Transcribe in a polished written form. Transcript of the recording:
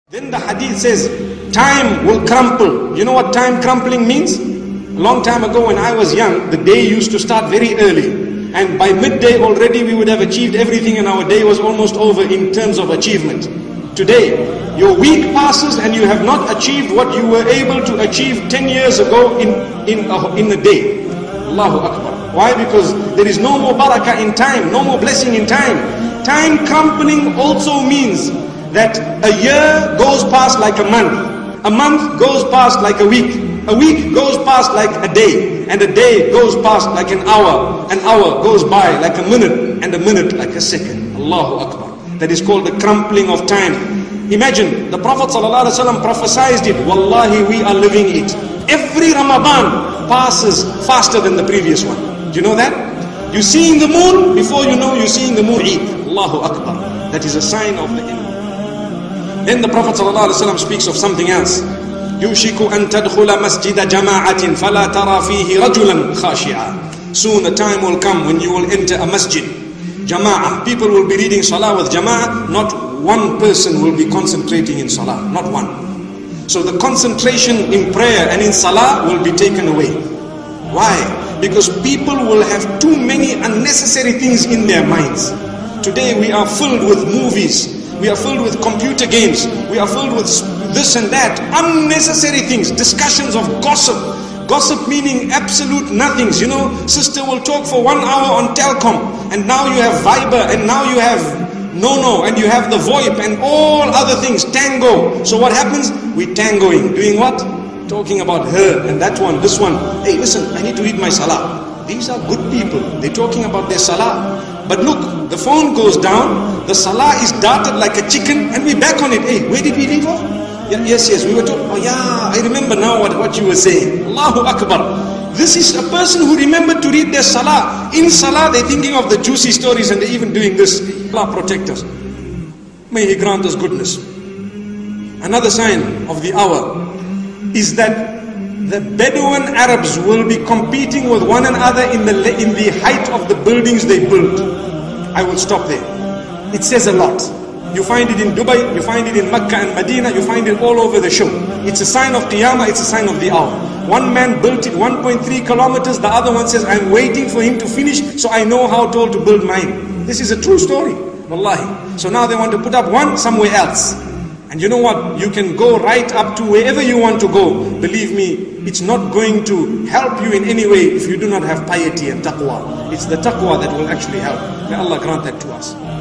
Then the hadith says, time will crumple. You know what time crumpling means? A long time ago when I was young, the day used to start very early. And by midday already we would have achieved everything and our day was almost over in terms of achievement. Today, your week passes and you have not achieved what you were able to achieve 10 years ago in a day. Allahu Akbar. Why? Because there is no more barakah in time, no more blessing in time. Time crumpling also means that a year goes past like a month goes past like a week goes past like a day day goes past like an hour goes by like a minute, and a minute like a second. Allahu Akbar. That is called the crumpling of time. Imagine, the Prophet ﷺ prophesied it. Wallahi, we are living it. Every Ramadan passes faster than the previous one. Do you know that? You seeing the moon, before you know you're seeing the moon Eid. Allahu Akbar. That is a sign of the end. Then the Prophet ﷺ speaks of something else. يُوشِكُ أَن تَدْخُلَ مَسْجِدَ جَمَاعَةٍ فَلَا تَرَى فِيهِ رَجُلًا خَاشِعًا. Soon a time will come when you will enter a masjid. Jama'ah. People will be reading salah with jama'ah. Not one person will be concentrating in salah. Not one. So the concentration in prayer and in salah will be taken away. Why? Because people will have too many unnecessary things in their minds. Today we are filled with movies. We are filled with computer games. We are filled with this and that. Unnecessary things. Discussions of gossip. Gossip meaning absolute nothings. You know, sister will talk for 1 hour on Telcom. And now you have Viber. And now you have No. And you have the VoIP. And all other things. Tango. So what happens? We tangoing. Doing what? Talking about her and that one, this one. Hey, listen, I need to read my salah. These are good people. They're talking about their salah. But look, the phone goes down, the salah is darted like a chicken, and we're back on it. Hey, where did we leave off? Yeah, yes, we were talking. Oh yeah, I remember now what you were saying. Allahu Akbar. This is a person who remembered to read their salah. In salah, they're thinking of the juicy stories and they're even doing this. Allah protect us. May He grant us goodness. Another sign of the hour is that the Bedouin Arabs will be competing with one another in the height of the buildings they build. I will stop there. It says a lot. You find it in Dubai, you find it in Mecca and Medina, you find it all over the show. It's a sign of Qiyamah, it's a sign of the hour. One man built it 1.3 kilometers, the other one says, I'm waiting for him to finish so I know how tall to build mine. This is a true story, wallahi. So now they want to put up one somewhere else. And you know what? You can go right up to wherever you want to go. Believe me, it's not going to help you in any way if you do not have piety and taqwa. It's the taqwa that will actually help. May Allah grant that to us.